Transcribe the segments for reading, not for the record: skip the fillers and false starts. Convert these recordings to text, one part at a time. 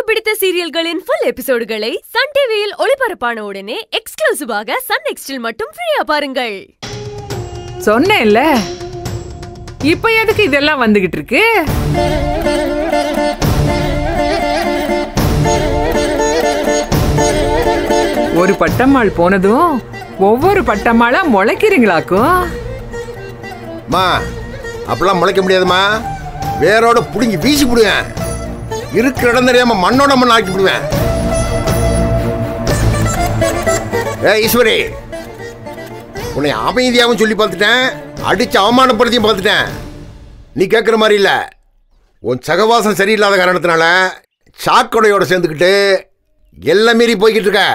பிடித்த சீரியல்களின் full எபிசோடுகளை Sun டிவியில் ஒளிபரப்பான உடனே எக்ஸ்க்ளூசிவாக சன் நெக்ஸ்டில் மட்டும் ஃப்ரீயா பாருங்கள். சொன்னேன்ல, இப்ப எதுக்கு இதெல்லாம் வந்துகிட்டு இருக்கு? ஒரு பட்டம்மாள் போனதும் ஒவ்வொரு பட்டம்மாளா முளைக்கிறீங்களாக்கும். அப்பெல்லாம் முளைக்க முடியாதுமா. வேரோட புடுங்கி வீசி விடுவேன். இருக்கிற இடம் தெரியாம மண்ணோட மண் ஆக்கி விடுவேன். ஈஸ்வரி, உன்னை அமைதியாகவும் சொல்லி பார்த்துட்டேன், அடிச்சு அவமானப்படுத்தியும் பார்த்துட்டேன். நீ கேட்குற மாதிரி இல்லை. உன் சகவாசம் சரியில்லாத காரணத்தினால சாக்கடையோட சேர்ந்துக்கிட்டு எல்லாம் மீறி போய்கிட்டு இருக்க.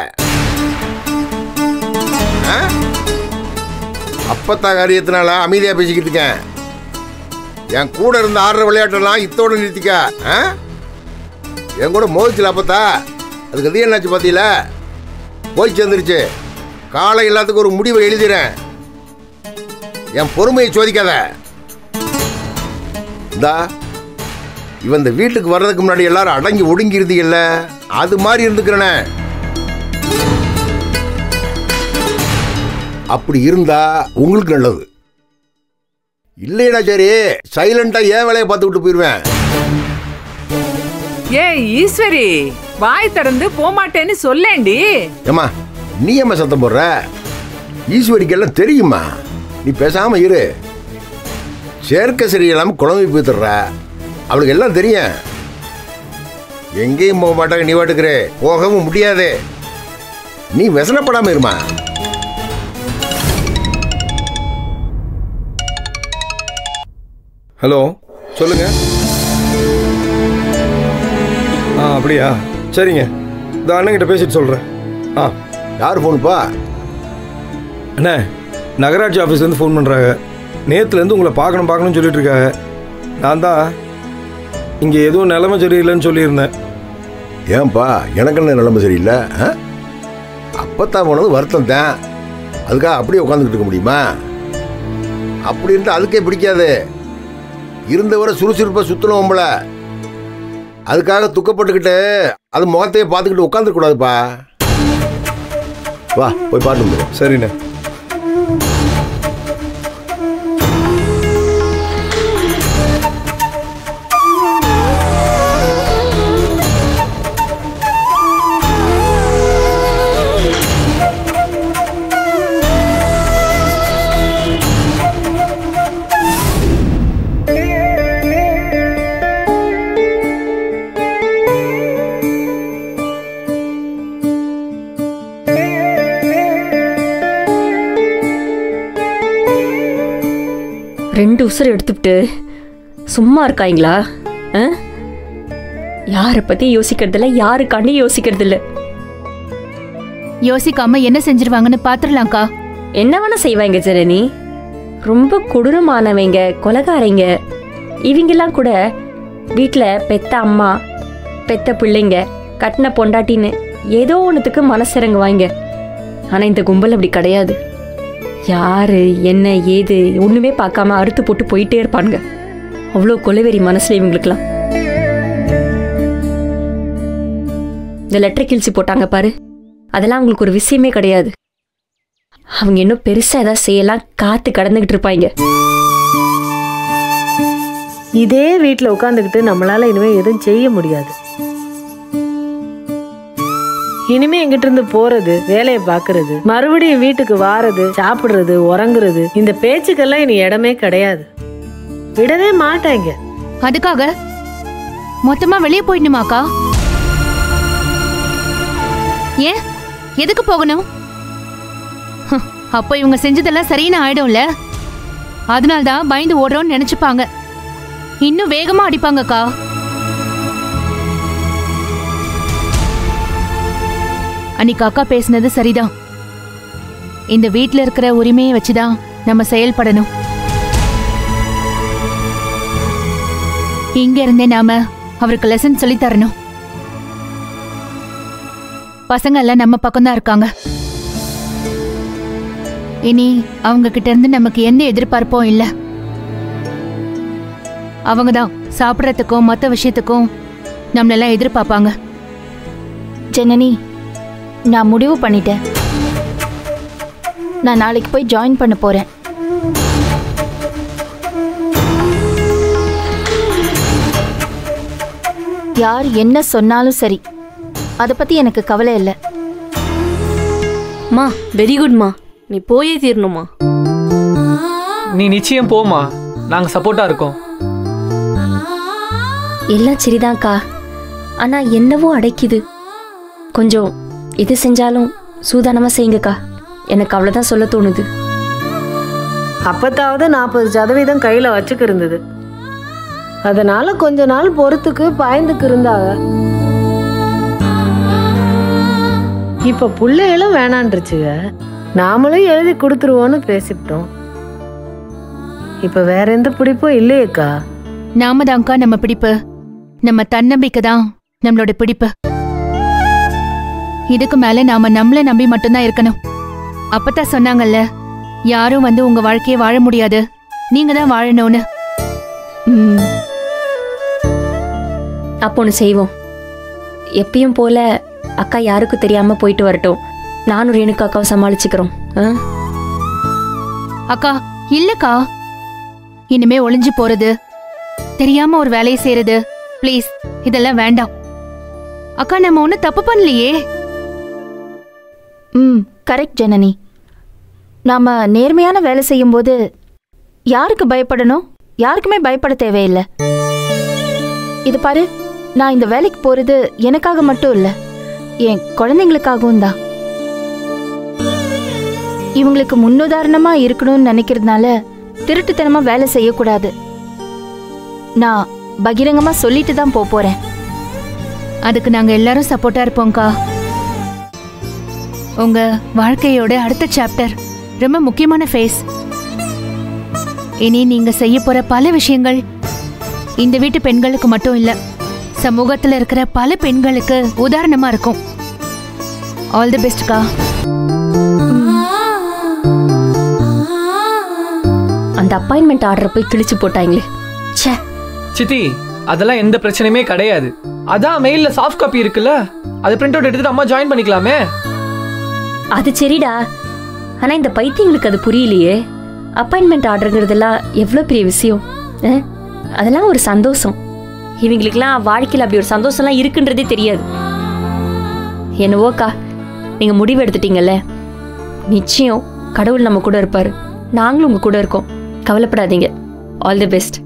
அப்பத்தா காரியத்தினால அமைதியாக பேசிக்கிட்டு இருக்கேன். என் கூட இருந்து ஆடுற விளையாட்டெல்லாம் இத்தோடு நிறுத்திக்க. என் கூட மோதிச்சல அப்பத்தா, அதுக்கு அது என்னாச்சு பார்த்தீங்கள? போய் சேர்ந்துருச்சு. காலை எல்லாத்துக்கும் ஒரு முடிவை எழுதிறேன். என் பொறுமையை சோதிக்காத. இந்தா இவன் இந்த வீட்டுக்கு வர்றதுக்கு முன்னாடி எல்லாரும் அடங்கி ஒடுங்கி இருந்தீங்கல்ல, அது மாதிரி இருந்துக்கிறேனே. அப்படி இருந்தா உங்களுக்கு நல்லது. இல்லையடா சரி, சைலண்டா ஏன் வேலையை பார்த்து விட்டு போயிருவேன். ஏய் ஈஸ்வரி, வாய் திறந்து போமாட்டேன்னு சொல்லேண்டி. ஏமா நீ ஏமா சத்தம் போடுற? ஈஸ்வரிக்கு எல்லாம் தெரியுமா, நீ பேசாம இரு. சேர்க்க சரியில்லாம குழம்பு போய்த்துடுற, அவளுக்கு எல்லாம் தெரியும். எங்கேயும் போக மாட்டாங்க, நீ வாட்டுக்கிறே போகவும் முடியாது. நீ व्यसனப்படாம இருமா. ஹலோ, சொல்லுங்க. அப்படியா, சரிங்க. இந்த அண்ணங்கிட்ட பேசிட்டு சொல்கிறேன். யார் ஃபோனுப்பா? அண்ணே, நகராட்சி ஆஃபீஸ்லேருந்து ஃபோன் பண்ணுறாங்க. நேற்றுலேருந்து உங்களை பார்க்கணும்னு சொல்லிட்டு இருக்காங்க. நான் தான் இங்கே எதுவும் நிலைமை சரியில்லைன்னு சொல்லியிருந்தேன். ஏன்பா, எனக்கு என்ன நிலைமை சரியில்லை? அப்பத்தான் போனது வருத்தம் தான். அதுக்காக அப்படியே உட்காந்துக்கிட்டு இருக்க முடியுமா? அப்படி இருந்தால் அதுக்கே பிடிக்காது. இருந்தவரை சுறுசுறுப்பாக சுற்றணும் உம்பள. அதுக்காக துக்கப்பட்டுக்கிட்டு அது முகத்தையே பார்த்துக்கிட்டு உட்காந்துருக்கூடாதுப்பா. வா போய் பாட்டு. சரிண்ணே. ரெண்டு உசுரை எடுத்துக்கிட்டு சும்மா இருக்காங்களா? யாரை பத்தி யோசிக்கிறதில்ல, யாருக்காண்டி யோசிக்கிறதில்ல. யோசிக்காம என்ன செஞ்சிருவாங்கன்னு பாத்துடலாம்க்கா. என்ன வேணா செய்வாங்க ஜனனி. ரொம்ப கொடூரமானவங்க, கொலைகாரங்க. இவங்கெல்லாம் கூட வீட்டில் பெத்த அம்மா, பெத்த பிள்ளைங்க, கட்டின பொண்டாட்டின்னு ஏதோ ஒன்றுத்துக்கு மனசிறங்குவாங்க. ஆனால் இந்த கும்பல் அப்படி கிடையாது. யாரு என்ன ஏது ஒண்ணுமே பார்க்காம அறுத்து போட்டு போயிட்டே இருப்பானுங்க. அவ்வளோ கொலைவெறி மனசுல இவங்களுக்குலாம். இந்த லெட்டர் கிழிச்சு போட்டாங்க பாரு, அதெல்லாம் அவங்களுக்கு ஒரு விஷயமே கிடையாது. அவங்க இன்னும் பெருசா ஏதாவது செய்யலாம் காத்து கடந்துகிட்டு இருப்பாங்க. இதே வீட்டில் உட்காந்துக்கிட்டு நம்மளால இனிமே எதுவும் செய்ய முடியாது. இனிமே எங்கிட்ட இருந்து போறது, வேலையை பாக்குறது, மறுபடியும் வீட்டுக்கு வாரது, சாப்பிடுறது, உறங்குறது, இந்த பேச்சுக்கெல்லாம் இனி இடமே கிடையாது. விடவே மாட்டாங்க. அதுக்காக மொத்தமா வெளியே போயிடணுமாக்கா? ஏன், எதுக்கு போகணும்? அப்போ இவங்க செஞ்சதெல்லாம் சரின்னு ஆயிடும்ல. அதனால்தான் பயந்து ஓடுறோம்னு நினைச்சுப்பாங்க. இன்னும் வேகமா அடிப்பாங்கக்கா. அன்னைக்கு அக்கா பேசினது சரிதான். இந்த வீட்டில் இருக்கிற உரிமையை வச்சுதான் நம்ம செயல்படணும். இங்க இருந்தே நாம அவருக்கு லெசன் சொல்லி தரணும். பசங்க எல்லாம் நம்ம பக்கம்தான் இருக்காங்க. இனி அவங்க கிட்ட இருந்து நமக்கு எந்த எதிர்பார்ப்பும் இல்லை. அவங்க தான் சாப்பிட்றதுக்கும் மற்ற விஷயத்துக்கும் நம்மளெல்லாம் எதிர்பார்ப்பாங்க. ஜனனி, நான் முடிவு பண்ணிட்டேன். நான் நாளைக்கு போய் ஜாயின் பண்ண போறேன். யார் என்ன சொன்னாலும் சரி, அதை பத்தி எனக்கு கவலை இல்லை. மா வெரி குட்மா, நீ போயே தீரணுமா. நீ நிச்சயம் போமா, நாங்க சப்போர்ட்டா இருக்கோம். எல்லாம் சரிதான்க்கா, ஆனா என்னவோ அடைக்குது. கொஞ்சம் எது செஞ்சாலும் சூதானமா செய்யுங்கக்கா. எனக்கு அவ்வளவுதான் சொல்ல தோணுது. அப்பத்தாவது 40% கையில வச்சுக்கு இருந்தது. அதனால கொஞ்ச நாள் பொறுத்துக்கு பாய்ந்துக்கு இருந்தாங்க. இப்ப பிள்ளைகளும் வேணான்றுச்சுங்க. நாமளும் எழுதி கொடுத்துருவோன்னு பேசிவிட்டோம். இப்ப வேற எந்த பிடிப்பும் இல்லையேக்கா. நாம தான்க்கா நம்ம பிடிப்பு, நம்ம தன்னம்பிக்கை தான் நம்மளோட பிடிப்பு. இதுக்கு மேல நாம நம்மள நம்பி மட்டும்தான் இருக்கணும். அப்பதான் சொன்னாங்கல்ல, யாரும் வந்து உங்க வாழ்க்கையை வாழ முடியாது, நீங்க தான் வாழணும்னு. அப்போ ஒன்று செய்வோம். எப்பயும் போல அக்கா யாருக்கும் தெரியாம போயிட்டு வரட்டும். நானும் ரேணுகா அக்காவை சமாளிச்சுக்கிறோம். அக்கா இல்லக்கா, இனிமே ஒளிஞ்சு போறது, தெரியாம ஒரு வேலையை செய்யறது, ப்ளீஸ் இதெல்லாம் வேண்டாம். அக்கா நம்ம ஒன்னும் தப்பு பண்ணலையே. கரெக்ட் ஜனனி. நாம நேர்மையான வேலை செய்யும்போது யாருக்கு பயப்படணும்? யாருக்குமே பயப்பட தேவையில்லை. இது பாரு, நான் இந்த வேலைக்கு போறது எனக்காக மட்டும் இல்ல, என் குழந்தைங்களுக்காகவும் தான். இவங்களுக்கு முன்னுதாரணமா இருக்கணும்னு நினைக்கிறதுனால திருட்டுத்தனமா வேலை செய்யக்கூடாது. நான் பகிரங்கமா சொல்லிட்டு தான் போறேன். அதுக்கு நாங்க எல்லாரும் சப்போர்ட்டா இருப்போம்க்கா. உங்க வாழ்க்கையோட அடுத்த சாப்டர் ரொம்ப முக்கியமான ஃபேஸ். இனி நீங்க செய்ய போற பல விஷயங்கள் இந்த வீட்டு பெண்களுக்கு மட்டும் இல்ல, சமூகத்துல இருக்கிற பல பெண்களுக்கு உதாரணமா இருக்கும். ஆல் தி பெஸ்ட்க்கா. அந்த அப்பாயின்மெண்ட் ஆர்டர் போய் கிழிச்சு போட்டாங்களே. ச்சே. சித்தி, அதெல்லாம் எந்த பிரச்சனையுமே கிடையாது. அதான் மெயில்ல சாஃப்ட் காப்பி இருக்குல்ல, அதை பிரிண்ட் அவுட் எடுத்துட்டு அம்மா ஜாயின் பண்ணிக்கலாமே. அது சரிடா, ஆனா இந்த பைத்தியங்களுக்கு அது புரியலையே. அப்பாயின்மெண்ட் ஆர்டருங்கிறதெல்லாம் எவ்வளோ பெரிய விஷயம். அதெல்லாம் ஒரு சந்தோஷம். இவங்களுக்கெல்லாம் வாழ்க்கையில் அப்படி ஒரு சந்தோஷம்லாம் இருக்குன்றதே தெரியாது. என்னவோக்கா, நீங்கள் முடிவு எடுத்துட்டீங்கல்ல, நிச்சயம் கடவுள் நம்ம கூட இருப்பார். நாங்களும் உங்கள் கூட இருக்கோம். கவலைப்படாதீங்க. All the best.